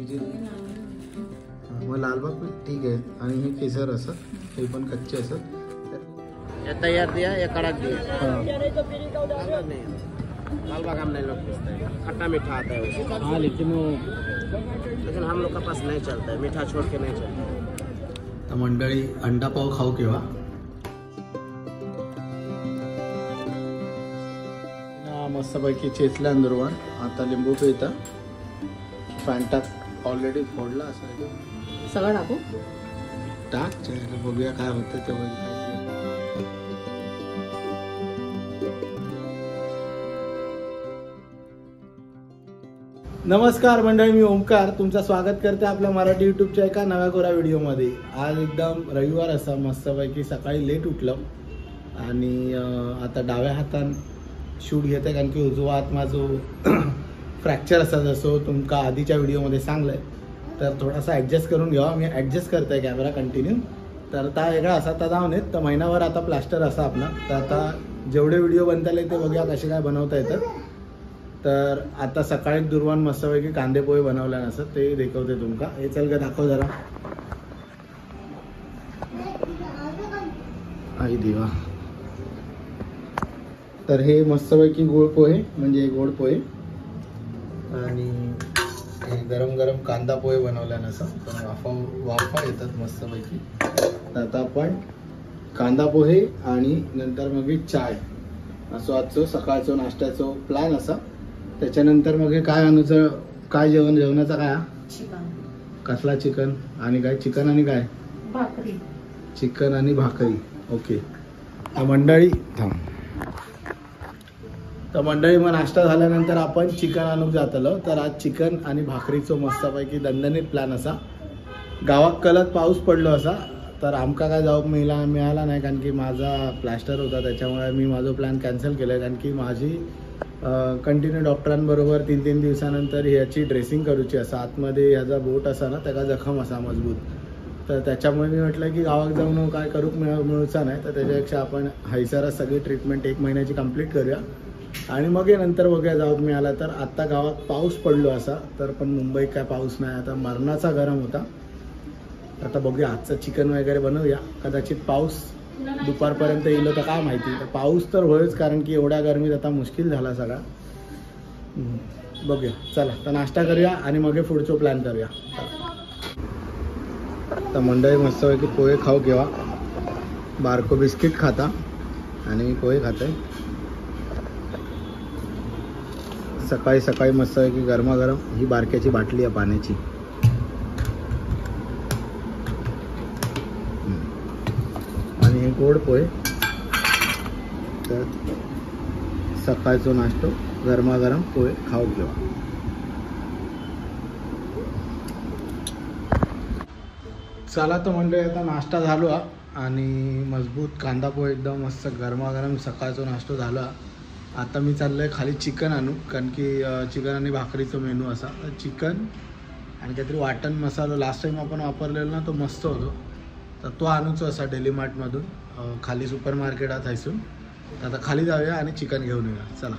मग लालबाग पण ठीक आहे. आणि हे केसर असं हे पण कच्चे असत. ये तैयार दिया ये कड़क दिया नहीं लाल बाग हम नहीं लोग पूछते हैं खट्टा मीठा आता है उसमें। हाँ लेकिन हम लोग का पास नहीं चलता है मीठा छोड़ के नहीं चलता। तर मंडळी अंडा पाव खाऊ केव्हा मस्तपैकी चेचल्या दुर्वाण. आता लिंबू पिता फॅन्टा ऑलरेडी फोडला असा सगळं टाकू टाक चला बघूया काय होतं तेव्हा. नमस्कार मंडळी, मी ओमकार तुमचं स्वागत करते आपल्या मराठी यूट्यूबच्या एका नव्या कोरा व्हिडिओमध्ये. आज एकदम रविवार असा मस्तपैकी सकाळी लेट उठलो आणि आता डाव्या हातान शूट घेते कारण की उजवा हात माझं फ्रॅक्चर असा जसं तुमका आधीच्या व्हिडिओमध्ये सांगलंय. तर थोडासा ॲडजस्ट करून घ्यावा. मी ॲडजस्ट करतोय कॅमेरा कंटिन्यू. तर आता वेगळा असा तर जाऊन येत तर महिनाभर आता प्लास्टर असा आपला. तर आता जेवढे व्हिडिओ बनताले ते बघूया कसे काय बनवता येतात. तर आता सकाळी दुर्वान मस्तपैकी कांदे पोहे बनवल्या नसत ते दाखवते तुमका. हे चल का दाखव जरा. आई देवा. तर हे मस्तपैकी गोड पोहे म्हणजे गोड पोहे आणि हे गरम गरम कांदा पोहे बनवल्या नसत वाफा येतात मस्तपैकी. तर आता आपण कांदा पोहे आणि नंतर मग चाय असं आजचं सकाळचं नाश्त्याचं प्लॅन असा. त्याच्यानंतर मग काय आणूचं काय जेवणाचा काय चिकन कसला चिकन आणि काय चिकन आणि काय भाकरी चिकन आणि भाकरी. ओके मंडळी थांब. तर मंडळी मग नाश्ता झाल्यानंतर आपण चिकन आणून जातलो. तर आज चिकन आणि भाकरीचं मस्तपैकी दणदणीत प्लॅन असा. गावात कलत पाऊस पडलो असा तर आमका काय जाऊक मिळाला नाही कारण की माझा प्लॅस्टर होता. त्याच्यामुळे मी माझा प्लॅन कॅन्सल केला कारण की माझी कंटिन्यू डॉक्टरांबरोबर 3-3 दिवसानंतर ह्याची ड्रेसिंग करूची असा. आतमध्ये ह्याचा बोट असा ना त्याचा जखम असा मजबूत. तर त्याच्यामुळे मी म्हटलं की गावात जाऊन काय करूक मिळूचा नाही. तर त्याच्यापेक्षा आपण हैसरच सगळी ट्रीटमेंट 1 महिन्याची कंप्लीट करूया आणि मग हे नंतर बघूया जाऊक मिळाला तर. आत्ता गावात पाऊस पडलो असा तर पण मुंबईत काय पाऊस नाही. आता मरणाचा गरम होता. आता बघूया आजचं चिकन वगैरे बनवूया. कदाचित पाऊस दुपारपर्यंत येईल तर काय माहिती. तर पाऊस तर होईच कारण की एवढ्या गरमीत आता मुश्किल झाला सगळा. बघूया चला. तर नाश्ता करूया आणि मग पुढचं प्लॅन करूया. तर मंडळी मस्तपैकी पोहे खाऊ केव्हा बारको बिस्किट खाता आणि मी पोहे खाते. सकाळी सकाळी मस्तपैकी गरमागरम ही बारक्याची बाटली आहे पाण्याची. आणि हे गोड पोहे. तर सकाळचा नाश्तो गरमागरम पोहे खाऊ घेवा. चला तर मंडळी आता नाश्ता झालो आणि मजबूत कांदा पोहे एकदम मस्त गरमागरम सकाळचा नाश्ता झाला. आता मी चाललोय खाली चिकन आणू कारण की चिकन आणि भाकरीचा मेनू असा. चिकन आणि काहीतरी वाटण मसाला लास्ट टाइम आपण वापरलेला ना तो मस्त होतो. तर तो आणूच असा डेलीमार्टमधून खाली सुपर मार्केटात हायसून. आता खाली जाऊया आणि चिकन घेऊन येऊया चला.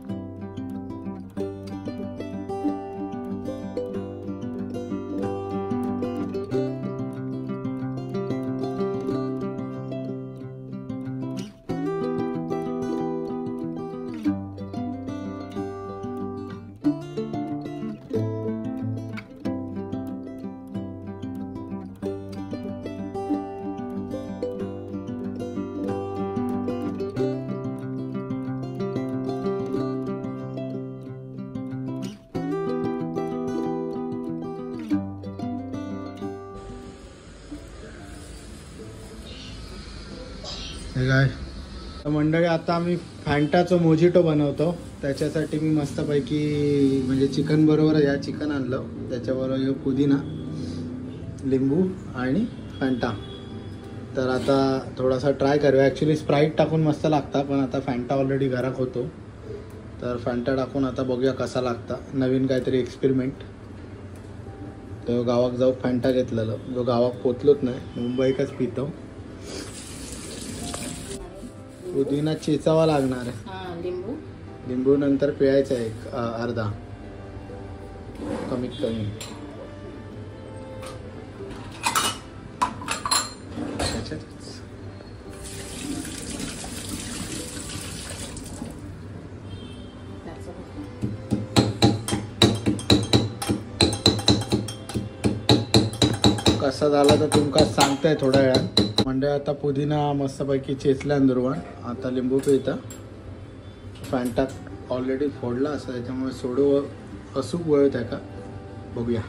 हे काय मंडळी आता आम्ही फॅन्टाचं मोजिटो बनवतो. त्याच्यासाठी मी मस्तपैकी म्हणजे चिकन बरोबर या चिकन आणलं त्याच्याबरोबर पुदिना लिंबू आणि फॅन्टा. तर आता थोडासा ट्राय करूया. ॲक्च्युली स्प्राईट टाकून मस्त लागता पण आता फॅन्टा ऑलरेडी घरात होतो तर फॅन्टा टाकून आता बघूया कसा लागता. नवीन काहीतरी एक्सपेरिमेंट. तो गावात जाऊ फॅन्टा घेतलेलं जो गावात पोचलोच नाही मुंबईकच पितो. पुदिना चेचावा लागणार आहे. लिंबू नंतर पिळायचा एक अर्धा कमीत कमी. कसा झाला तर तुमका सांगताय थोड्या वेळात. म्हणजे आता पुदिना मस्तपैकी चेचल्या दुर्वाण. आता लिंबू पिळता. फॅन्टा ऑलरेडी फोडला असं त्याच्यामुळे सोडू असूक वळत आहे का बघूया.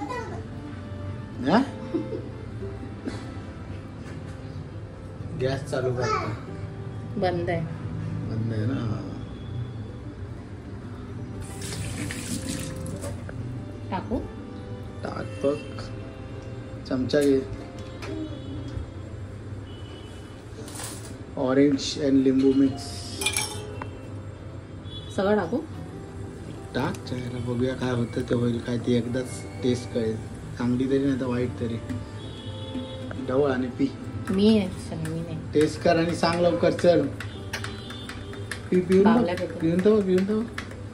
गॅस चालू करता. बंद आहे. बंद आहे ना. टाकू टाक बघ. चमचा घे. ऑरेंज अँड लिंबू मिक्स सगळं टाकू. टाक चायला बघूया काय होतं ते होईल काय ती एकदाच टेस्ट कळेल. चांगली तरी नाही तर वाईट तरी. ढवळ आणि पी. मी नाही टेस्ट कर आणि सांग लवकर. चल पिऊन पिऊन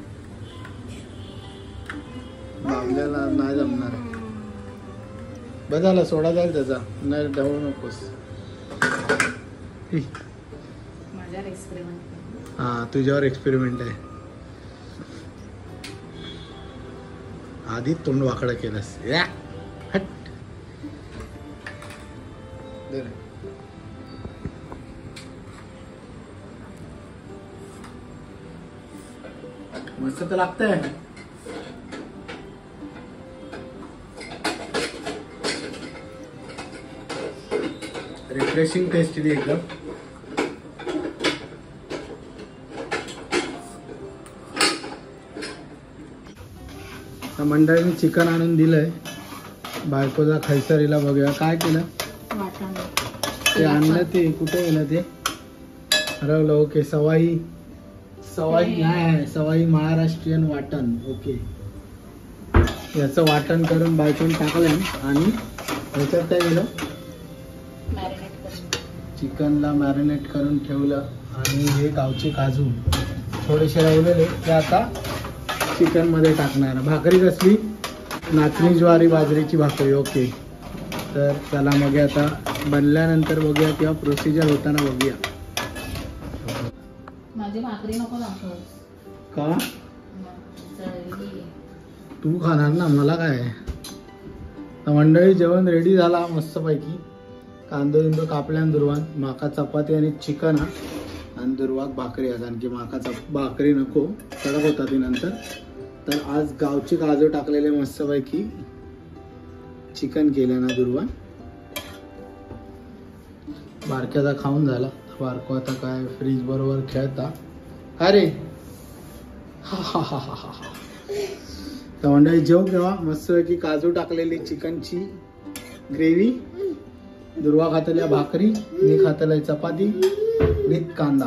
बाबल्याला नाही जमणार. बस झाला सोडा जाईल त्याचा. नाही ढवळू नकोस. माझ्यावर एक्सपेरिमेंट. हा तुझ्यावर एक्सपेरिमेंट आहे. आधीच तोंड वाकडं केलंस. हट. मस्त तर लागतंय. रिफ्रेशिंग टेस्ट दिली एकदम. मंडळीने चिकन आणून दिलंय. बायकोचा खैसरीला बघूया काय केलं. ते आणलं ते कुठे गेलं ते हरवलं. ओके सवाई नाही सवाई महाराष्ट्रीयन वाटण. ओके याचं वाटण करून बायकोने टाकलं आणि ह्याच्यात काय केलं चिकनला मॅरिनेट करून ठेवलं. आणि हे गावचे काजू थोडेसे राहिलेले ते आता चिकन मध्ये टाकणार. भाकरी कसली नाचणी ज्वारी बाजरीची भाकरी. ओके तर चला मग आता बनल्यानंतर बघूया किंवा प्रोसिजर होताना बघूया. माझी भाकरी नको दाखव का तू खाणार ना मला काय. मंडळी जेवण रेडी झाला मस्तपैकी. कांदो बिंदो कापल्या दुर्वान. माका चपाती आणि चिकन आणि दुर्वाक भाकरी आहे. कारण की माका भाकरी नको कडक होता ती नंतर. तर आज गावचे काजू टाकलेले मस्तपैकी चिकन केलं ना दुर्वान. बारक्याचा खाऊन झाला. बारको आता काय फ्रीज बरोबर खेळता. अरे हा तर मंडळी जेव केव्हा मस्तपैकी काजू टाकलेली चिकनची ग्रेव्ही. दुर्वा खातल्या भाकरी. मी खातल्या चपाती विथ कांदा.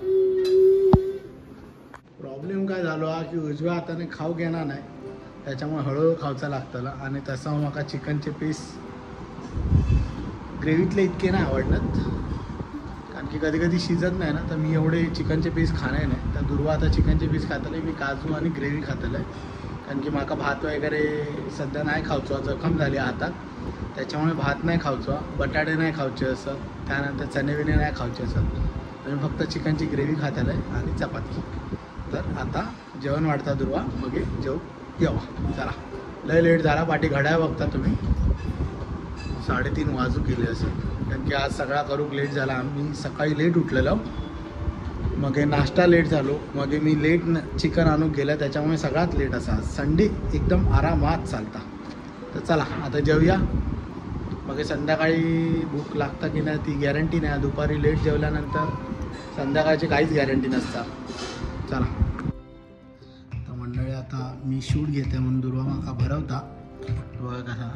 प्रॉब्लेम काय झालो हा की उजव्या हाताने खाऊ घेणार नाही त्याच्यामुळे हळूहळू खावचा लागतला. आणि तसं म्हाका चिकनचे पीस ग्रेव्हीतले इतके नाही आवडतात. कारण की कधी कधी शिजत नाही ना तर मी एवढे चिकनचे पीस खाणे नाही. तर दुर्वा आता चिकनचे पीस खातले. मी काजू आणि ग्रेव्ही खातलं आहे. कारण की माका भात वगैरे सध्या नाही खावचो. जखम झाली हातात त्याच्यामुळे भात नाही खावचो. बटाटे नाही खावचे असत. त्यानंतर चणे बिणे नाही खावचे असत. तर मी फक्त चिकनची ग्रेव्ही खातलं आहे आणि चपाती. तर आता जेवण वाढता दुर्वा मग जेव येवा. चला लय लेट झाला. पाठी घड्याळ बघता तुम्ही 3:30 वाजू गेले असेल. कारण की आज सगळा करूक लेट झाला. आम्ही सकाळी लेट उठलेलो. मग नाश्ता लेट झालो. मग मी लेट चिकन आणून गेलं त्याच्यामुळे सगळ्यात लेट असा. संडे एकदम आरामात चालता. तर चला आता जेवूया. मग संध्याकाळी भूक लागता की नाही ती गॅरंटी नाही. दुपारी लेट जेवल्यानंतर संध्याकाळची काहीच गॅरंटी नसता. चला तर मंडळी आता मी शूट घेते म्हणून दुर्वा माका भरवता. बघा कसा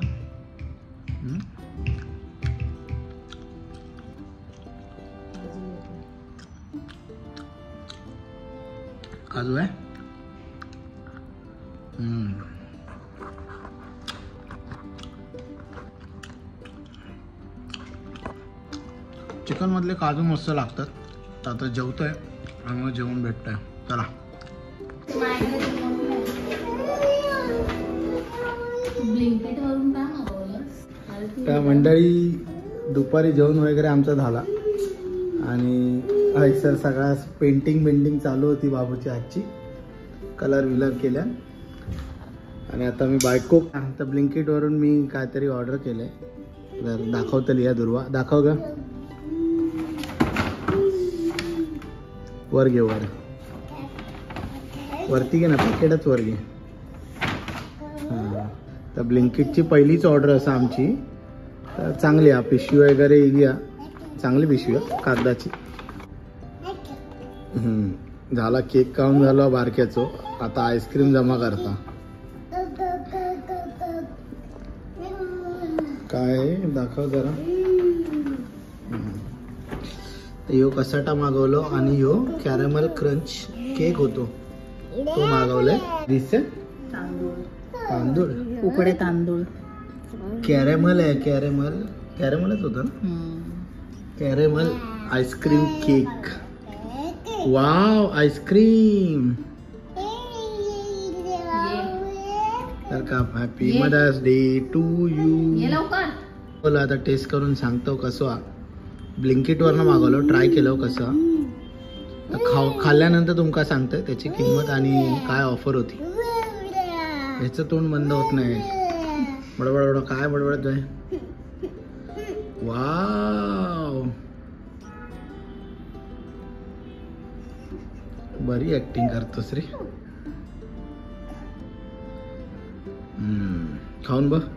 काजू आहे. चिकन मधले काजू मस्त लागतात. आता जेवतोय आणि मग जेवण भेटतंय. चला त्या मंडळी दुपारी जेवण वगैरे आमचा झाला. आणि सर सगळा पेंटिंग चालू होती बाबूची आजची. कलर विलर केल्या. आणि आता मी बायको तर ब्लिंकिटवरून मी काहीतरी ऑर्डर केलं आहे. तर दाखवतली या दुर्वा दाखव ग वर घे वर वरती घे ना पॅकेटच वर घे हां तर ब्लिंकिटची पहिलीच ऑर्डर असा आमची तर चांगली आहे पिशवी वगैरे घ्या चांगली पिशवी आहे कागदाची झाला केक खाऊन झाला बारक्याचो आता आईस्क्रीम जमा करता काय दाखव जरा यो कसाटा मागवलो आणि यो कॅरेमल क्रंच केक होतो तो मागवलाय दिसते तांदूळ उकडे तांदूळ कॅरेमल आहे कॅरेमलच होतं ना caramel ice cream cake wow ice cream तर का happy mother's day to you बोला आता टेस्ट करून सांगतो कसं ब्लिंकिट वरनं मागवलं ट्राय केलं कसं खाल्ल्यानंतर तुमका सांगतोय त्याची किंमत आणि काय ऑफर होती ह्याचं तोंड बंद होत नाही बडबड काय बडबडतोय वाव बरी ऍक्टिंग करतोस रे खाऊन बघ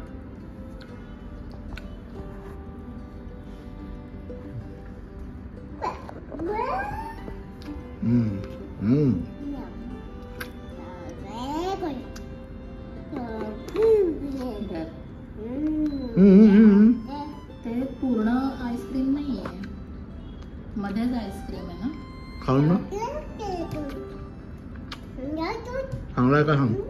ते पूर्ण आईस्क्रीम नाही आहे मध्येच आईस्क्रीम आहे ना खाऊन बघ चांगला का सांग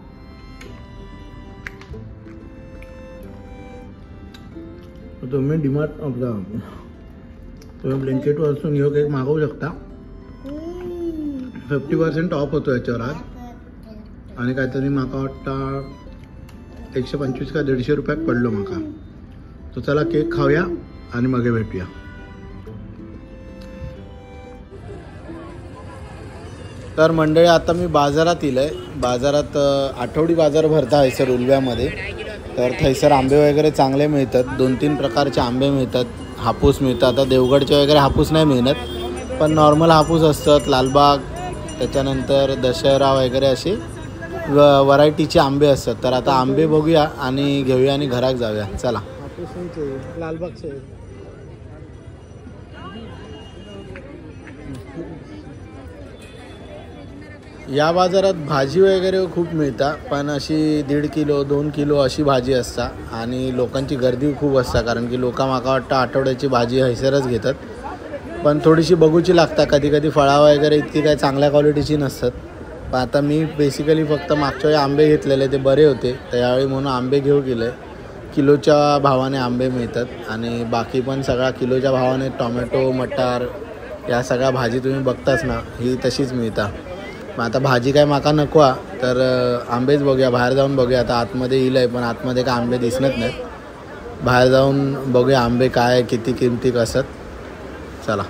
तुम्ही डीमार्ट आपला तुम्ही ब्लिंकिट वरसून ह्यो केक मागवू शकता 50% ऑफ होतो याच्यावर आज आणि काहीतरी माका वाटतं 125 का 150 रुपयात पडलो माका तो चला केक खाऊया आणि मग भेटूया तर मंडळी आता मी बाजारात इलंय बाजारात आठवडी बाजार भरता आहे सर उलव्यामध्ये तर थैसर आंबे वगैरे चांगले मिळतात 2-3 प्रकारचे आंबे मिळतात हापूस मिळतात आता देवगडचे वगैरे हापूस नाही मिळत पण नॉर्मल हापूस असतात लालबाग त्याच्यानंतर दशहरा वगैरे असे व्हरायटीचे आंबे असतात तर आता आंबे बघूया आणि घेऊया आणि घरात जाऊया चला लालबागचे या बाजारात भाजी वगैरे खूप मिळतात पण अशी 1.5 किलो 2 किलो अशी भाजी असता आणि लोकांची गर्दी खूप असता कारण की लोक माका वाटतं आठवड्याची भाजी हैसरच घेतात पण थोडीशी बघूची लागतात कधी कधी फळा वगैरे इतकी काही चांगल्या क्वालिटीची नसतात पण आता मी बेसिकली फक्त मागच्या वेळी आंबे घेतलेले ते बरे होते तर यावेळी म्हणून आंबे घेऊ गेले किलोच्या भावाने आंबे मिळतात आणि बाकी पण सगळा किलोच्या भावाने टोमॅटो मटार या सगळ्या भाजी तुम्ही बघताच ना ही तशीच मिळतात मग आता भाजी काय माका नको तर आंबेच बघूया बाहेर जाऊन बघूया आता आतमध्ये येईल आहे पण आतमध्ये काय आंबे दिसत नाहीत बाहेर जाऊन बघूया आंबे काय किती किमती कसं चला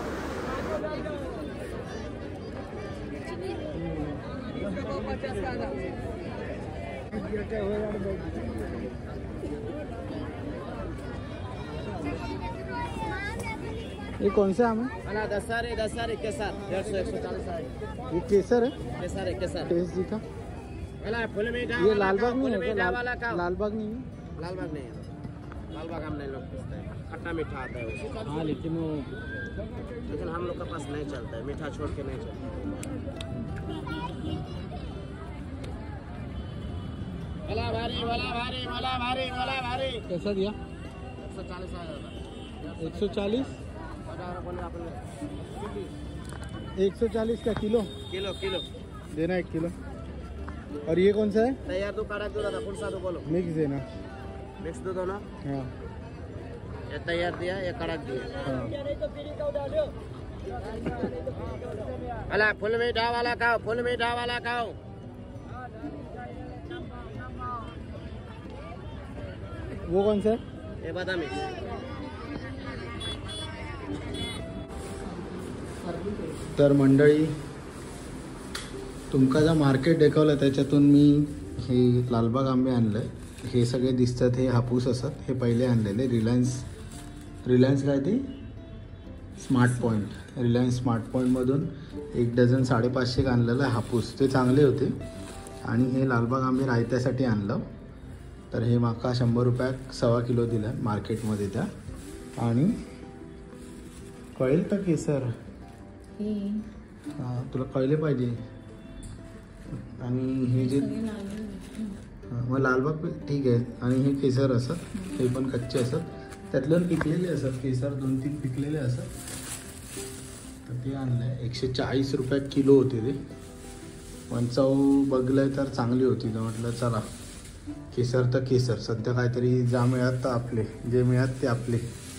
ये कौन सा आम है दशहरे केसर 150 140 ये केसर है केसर टेस्ट दिखा फुल मीठा ये लालबाग नहीं है लालबाग नहीं है लालबाग नहीं है लालबाग हम नहीं लोग पूछते हैं खट्टा मीठा आता है वो हाँ लेकिन हम लोग के पास नहीं चलता है मीठा छोड़ के नहीं चलता भारी कैसा दिया 140 140 का किलो किलो किलो देना 1 किलो और ये कौन सा है तैयार तो काढ़ा दूध था कौन सा तो बोलो मिक्स देना मिक्स दूध हो ना हाँ ये तैयार दिया ये कड़क दिया हाँ अला फुल मीठा वाला खाओ वो कौन सा है ये बादामी तर मंडळी तुमका जर मार्केट दाखवलं त्याच्यातून मी हे लालबाग आंबे आणलं. हे सगळे दिसतात हे हापूस असतात. हे पहिले आणलेले रिलायन्स काय ते स्मार्ट पॉईंट, रिलायन्स स्मार्ट पॉईंटमधून 1 डझन 550 आणलेलं हापूस. ते चांगले होते. आणि हे लालबाग आंबे रायत्यासाठी आणलं. तर हे माका 100 रुपयाक 1.25 किलो दिलं मार्केटमध्ये त्या. आणि कळेल तर केसर हां तुला कळले पाहिजे. आणि हे जे मग लालबाग ठीक आहे. आणि हे केसर असतात, हे पण कच्चे असतात. त्यातलं पिकलेले असतात केसर, 2-3 पिकलेले असतात. तर ते आणलं आहे 140 रुपये किलो होते ते. पण चव बघलं तर चांगली होती. तर म्हटलं चला केसर तर केसर, सध्या काहीतरी जा मिळत तर आपले, जे मिळत ते आपले.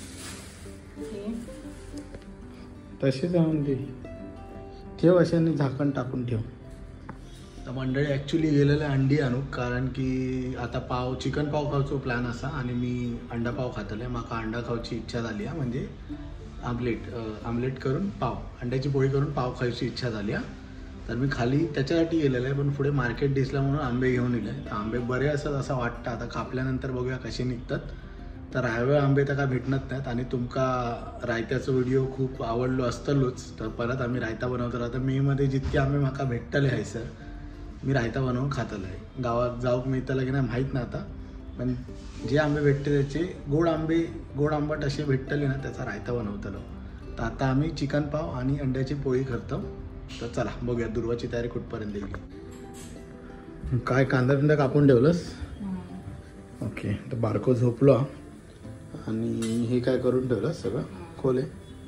तसेच आणून दे, ठेव अशाने झाकण टाकून ठेव. तर मंडळी ॲक्च्युली गेलेलं अंडी आणू, कारण की आता चिकन पाव खावचो प्लॅन असा. आणि मी अंडा पाव खातले. माका अंडा खावची इच्छा झाली आहे. म्हणजे आमलेट करून पाव, अंड्याची पोळी करून पाव खायची इच्छा झाली आहे. तर मी खाली त्याच्यासाठी गेलेलं आहे. पण पुढे मार्केट दिसलं म्हणून आंबे घेऊन येले. तर आंबे बरे असतात असं वाटतं. आता कापल्यानंतर बघूया कसे निघतात. तर ह्यावेळी आंबे तर काय भेटणार नाहीत. आणि तुमका रायत्याचं व्हिडिओ खूप आवडलो असतलोच. तर परत आम्ही रायता बनवतो. आता मेमध्ये जितके आंबे माका भेटतले आहे सर, मी रायता बनवून खातलं आहे. गावात जाऊक मिळतलं की नाही माहीत नाही आता. पण जे आंबे भेटते त्याचे गोड आंबट असे भेटतले ना, त्याचा रायता बनवतलो. तर आता आम्ही चिकन पाव आणि अंड्याची पोळी करतो. तर चला बघूया दुर्वाची तयारी कुठपर्यंत येईल. काय कांदा बिंदा कापून ठेवलंस? ओके. तर बारको झोपलो. आणि हे काय करून ठेवलं सगळं खोले.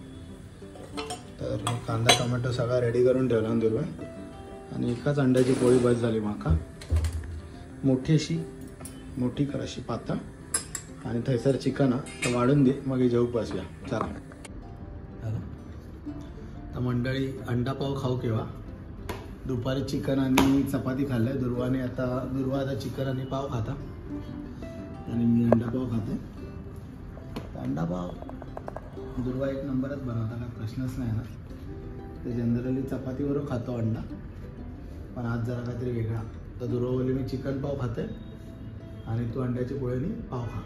तर कांदा टोमॅटो सगळा रेडी करून ठेवला दुर्वा. आणि एकाच अंड्याची पोळी बस झाली माका. मोठी कर अशी पातळ. आणि थैसर चिकन तर वाढून दे, मग हे जेवू बसूया. चला. तर मंडळी अंडा पाव खाऊ केव्हा. दुपारी चिकन आणि चपाती खाल्लं दुर्वाने. दुर्वा आता चिकन आणि पाव खाता आणि मी अंडा पाव खाते. अंडा पाव दुर्वा 1 नंबरच बनवता, काय प्रश्नच नाही ना. ते जनरली चपातीबरोबर खातो अंडा, पण आज जरा काहीतरी वेगळा. तर दुर्वावली मी चिकन पाव खाते आणि तू अंड्याची पोळीने पाव खा.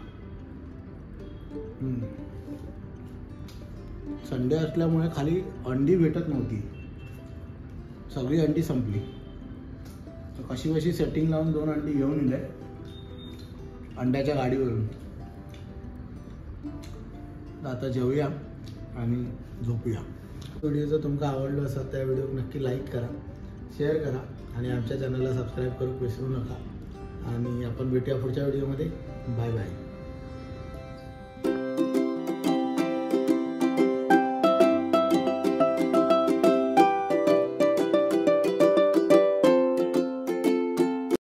संडे असल्यामुळे खाली अंडी भेटत नव्हती, सगळी अंडी संपली. तर कशी सेटिंग लावून 2 अंडी घेऊन येले अंड्याच्या गाडीवरून. आता जेवूया आणि झोपूया. व्हिडिओ जर तुमका आवडला असेल त्या व्हिडिओ नक्की लाईक करा, शेअर करा आणि आमच्या चॅनलला सबस्क्राईब करू विसरू नका. आणि आपण भेटूया पुढच्या व्हिडिओमध्ये. Bye bye.